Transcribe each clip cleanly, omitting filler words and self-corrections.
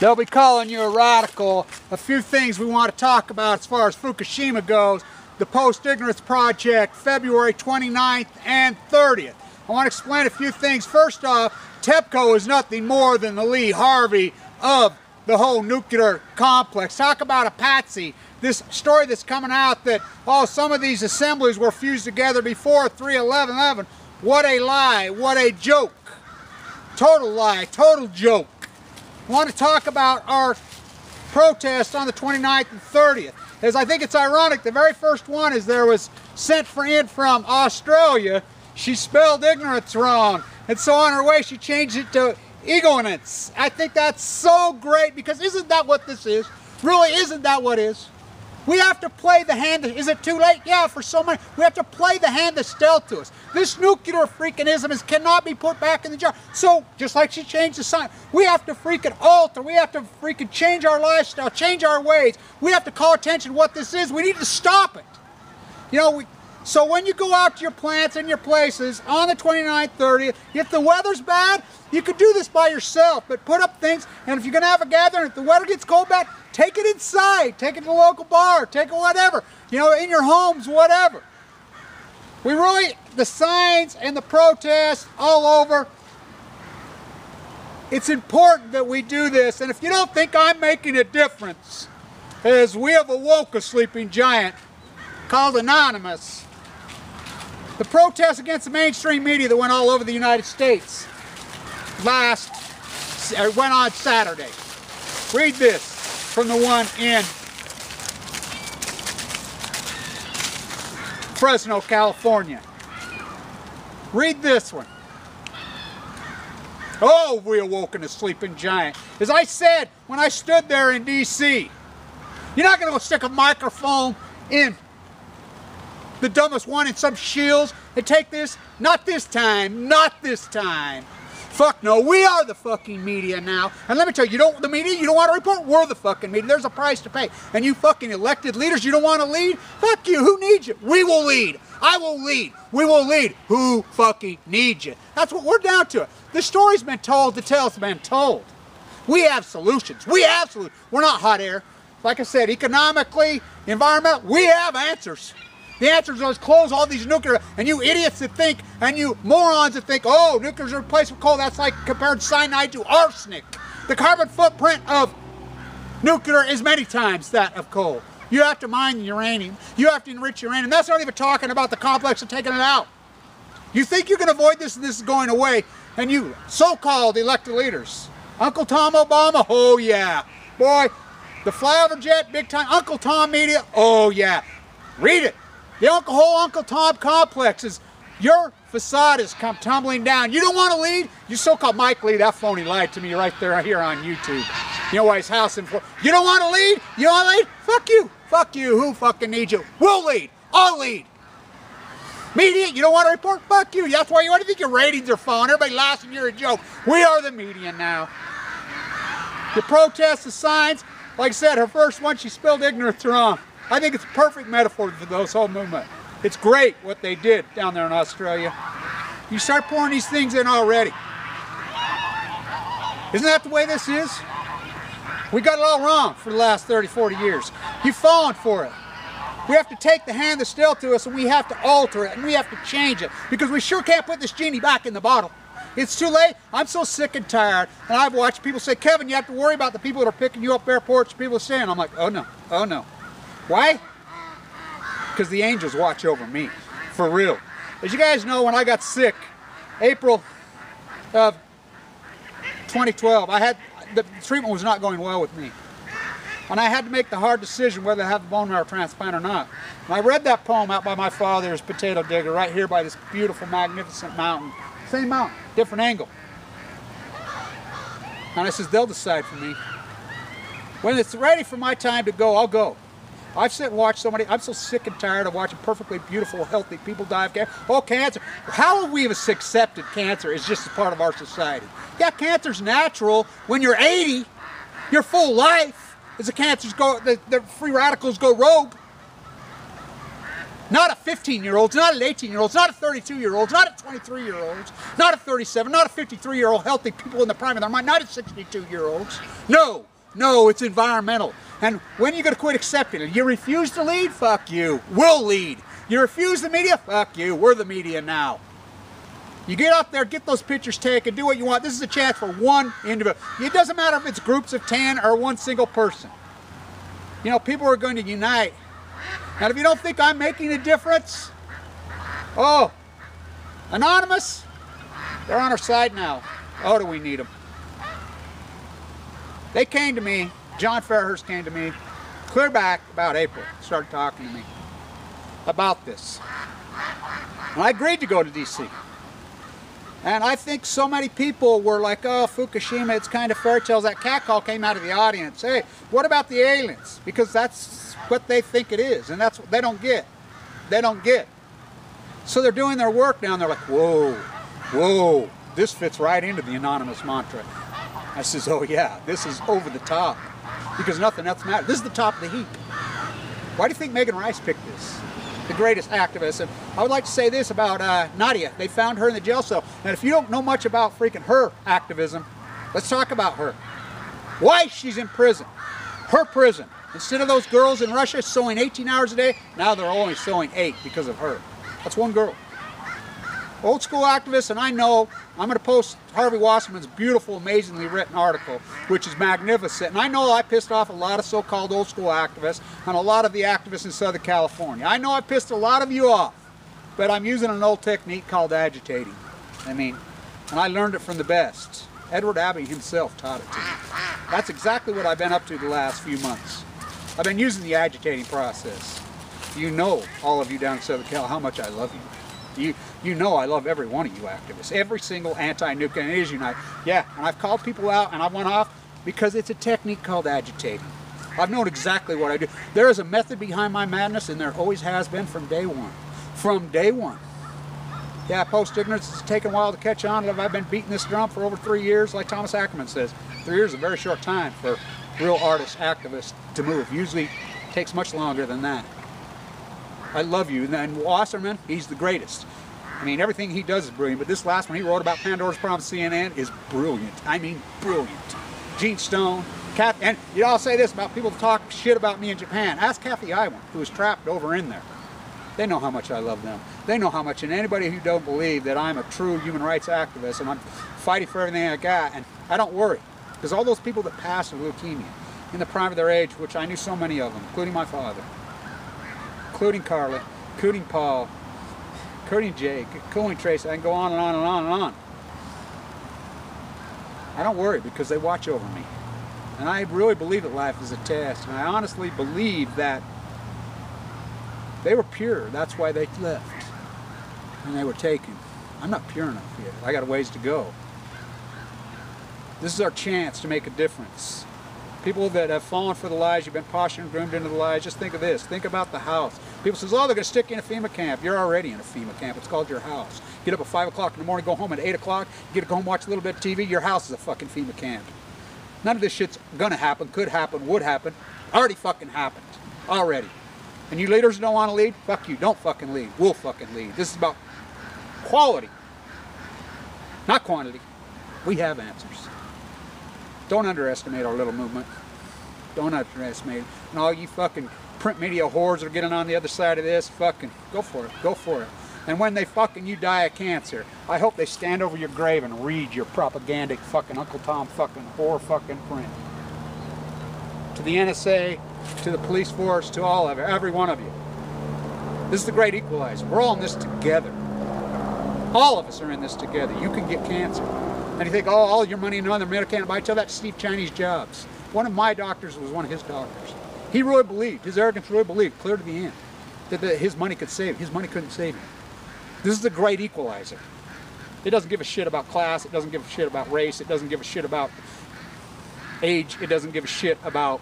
They'll be calling you a radical. A few things we want to talk about as far as Fukushima goes. The Post-Ignorance Project, February 29th and 30th. I want to explain a few things. First off, TEPCO is nothing more than the Lee Harvey of the whole nuclear complex. Talk about a patsy. This story that's coming out that, oh, some of these assemblies were fused together before 3/11/11. What a lie. What a joke. Total lie. Total joke. I want to talk about our protest on the 29th and 30th. As I think it's ironic, the very first one is there was sent in from Australia. She spelled ignorance wrong. And so on her way, she changed it to ignorance. I think that's so great, because isn't that what this is? Really, isn't that what it is? We have to play the hand. Is it too late? Yeah, for so many. We have to play the hand that's dealt to us. This nuclear freakingism cannot be put back in the jar. So, just like she changed the sign, we have to freaking alter. We have to freaking change our lifestyle, change our ways. We have to call attention to what this is. We need to stop it. You know, so when you go out to your plants and your places on the 29th, 30th, if the weather's bad, you could do this by yourself, but put up things, and if you're going to have a gathering, if the weather gets cold bad, take it inside, take it to the local bar, take it whatever, you know, in your homes, whatever. We really, the signs and the protests all over, it's important that we do this, and if you don't think I'm making a difference, as we have awoke a sleeping giant called Anonymous. The protests against the mainstream media that went all over the United States went on Saturday. Read this from the one in Fresno, California. Read this one. Oh, we awoken a sleeping giant. As I said when I stood there in D.C., you're not going to go stick a microphone in the dumbest one in some shields and take this. Not this time. Not this time. Fuck no. We are the fucking media now. And let me tell you, the media, you don't want to report? We're the fucking media. There's a price to pay. And you fucking elected leaders, you don't want to lead? Fuck you. Who needs you? We will lead. I will lead. We will lead. Who fucking needs you? That's what we're down to. The story's been told. The tale's been told. We have solutions. We have solutions. We're not hot air. Like I said, economically, environmental, we have answers. The answer is let's close all these nuclear, and you idiots that think, and you morons that think, oh, nuclear's a replacement coal, that's like comparing cyanide to arsenic. The carbon footprint of nuclear is many times that of coal. You have to mine uranium. You have to enrich uranium. That's not even talking about the complex of taking it out. You think you can avoid this and this is going away, and you so-called elected leaders. Uncle Tom Obama, oh yeah. Boy, the flyover jet, big time. Uncle Tom media, oh yeah. Read it. The whole Uncle Tom complex is, your facade has come tumbling down. You don't want to lead? You so-called Mike Lee, that phony lied to me right there here on YouTube. You know why his house in Florida. You don't want to lead? You don't want to lead? Fuck you. Fuck you. Who fucking needs you? We'll lead. I'll lead. Media, you don't want to report? Fuck you. That's why you think your ratings are falling. Everybody laughs and you're a joke. We are the media now. The protests, the signs, like I said, her first one, she spelled ignorance wrong. I think it's a perfect metaphor for this whole movement. It's great what they did down there in Australia. You start pouring these things in already. Isn't that the way this is? We got it all wrong for the last 30, 40 years. You've fallen for it. We have to take the hand that's dealt to us and we have to alter it and we have to change it, because we sure can't put this genie back in the bottle. It's too late. I'm so sick and tired. And I've watched people say, Kevin, you have to worry about the people that are picking you up airports, people saying, I'm like, oh no, oh no. Why? Because the angels watch over me. For real. As you guys know, when I got sick, April of 2012, the treatment was not going well with me. And I had to make the hard decision whether to have the bone marrow transplant or not. And I read that poem out by my father's potato digger right here by this beautiful, magnificent mountain. Same mountain, different angle. And I says, they'll decide for me. When it's ready for my time to go, I'll go. I've sat and watched somebody, I'm so sick and tired of watching perfectly beautiful, healthy people die of cancer. Oh, cancer. How have we accepted cancer as just a part of our society? Yeah, cancer's natural. When you're 80, your full life, as the cancers go, the free radicals go rogue. Not a 15-year-old, not an 18-year-old, not a 32-year-old, not a 23-year-old, not a 37, not a 53-year-old healthy people in the prime of their mind, not a 62-year-olds. No, No, it's environmental. And when are you going to quit accepting it? You refuse to lead? Fuck you. We'll lead. You refuse the media? Fuck you. We're the media now. You get up there, get those pictures taken, do what you want. This is a chance for one individual. It doesn't matter if it's groups of 10 or one single person. You know, people are going to unite. And if you don't think I'm making a difference, oh, Anonymous, they're on our side now. Oh, do we need them? They came to me, John Fairhurst came to me, clear back about April, started talking to me about this. And I agreed to go to D.C. And I think so many people were like, oh, Fukushima, it's kind of fairy tales. That catcall came out of the audience. Hey, what about the aliens? Because that's what they think it is, and that's what they don't get. They don't get. So they're doing their work now, and they're like, whoa, whoa, this fits right into the Anonymous mantra. I says, oh yeah, this is over the top, because nothing else matters. This is the top of the heap. Why do you think Megan Rice picked this? The greatest activist. And I would like to say this about Nadia. They found her in the jail cell. And if you don't know much about freaking her activism, let's talk about her. Why she's in prison. Her prison. Instead of those girls in Russia sewing 18 hours a day, now they're only sewing 8 because of her. That's one girl. Old school activist, and I know I'm going to post Harvey Wasserman's beautiful, amazingly written article, which is magnificent. And I know I pissed off a lot of so-called old school activists and a lot of the activists in Southern California. I know I pissed a lot of you off, but I'm using an old technique called agitating. And I learned it from the best. Edward Abbey himself taught it to me. That's exactly what I've been up to the last few months. I've been using the agitating process. You know, all of you down in Southern Cal, how much I love you. You know I love every one of you activists. Every single anti-nuclear, and it is unite. Yeah, and I've called people out and I went off because it's a technique called agitating. I've known exactly what I do. There is a method behind my madness, and there always has been from day one. From day one. Yeah, post-ignorance, it's taken a while to catch on. I've been beating this drum for over 3 years, like Thomas Ackerman says. 3 years is a very short time for real artists, activists to move. Usually takes much longer than that. I love you. And then Wasserman, he's the greatest. I mean, everything he does is brilliant, but this last one he wrote about Pandora's Promise CNN is brilliant. I mean, brilliant. Gene Stone, and you know, I'll say this about people that talk shit about me in Japan. Ask Kathy Iwan, who was trapped over in there. They know how much I love them. They know how much, and anybody who don't believe that I'm a true human rights activist and I'm fighting for everything I got, and I don't worry, because all those people that passed of leukemia in the prime of their age, which I knew so many of them, including my father, including Carla, including Paul, including Jake, including Tracy, I can go on and on and on and on. I don't worry because they watch over me. And I really believe that life is a test. And I honestly believe that they were pure. That's why they left. And they were taken. I'm not pure enough yet. I got a ways to go. This is our chance to make a difference. People that have fallen for the lies, you've been postured and groomed into the lies, just think of this. Think about the house. People say, oh, they're going to stick you in a FEMA camp. You're already in a FEMA camp. It's called your house. Get up at 5 o'clock in the morning, go home at 8 o'clock, get to go home, watch a little bit of TV. Your house is a fucking FEMA camp. None of this shit's going to happen, could happen, would happen. Already fucking happened. Already. And you leaders who don't want to lead, fuck you. Don't fucking lead. We'll fucking lead. This is about quality, not quantity. We have answers. Don't underestimate our little movement. Don't underestimate it. And all you fucking print media whores that are getting on the other side of this, fucking go for it. Go for it. And when they fucking you die of cancer, I hope they stand over your grave and read your propagandic fucking Uncle Tom fucking whore fucking print. To the NSA, to the police force, to all of you, every one of you. This is the great equalizer. We're all in this together. All of us are in this together. You can get cancer. And you think, oh, all your money and other Medicare, I tell that to Steve Chinese Jobs. One of my doctors was one of his doctors. He really believed, his arrogance really believed, clear to the end, that his money could save him. His money couldn't save him. This is the great equalizer. It doesn't give a shit about class. It doesn't give a shit about race. It doesn't give a shit about age. It doesn't give a shit about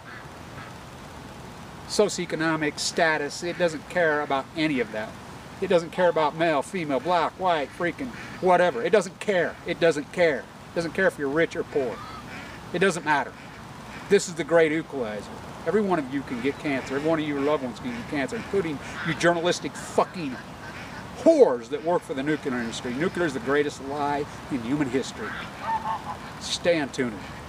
socioeconomic status. It doesn't care about any of that. It doesn't care about male, female, black, white, freaking whatever. It doesn't care. It doesn't care. It doesn't care if you're rich or poor. It doesn't matter. This is the great equalizer. Every one of you can get cancer. Every one of your loved ones can get cancer, including you journalistic fucking whores that work for the nuclear industry. Nuclear is the greatest lie in human history. Stay on tuning.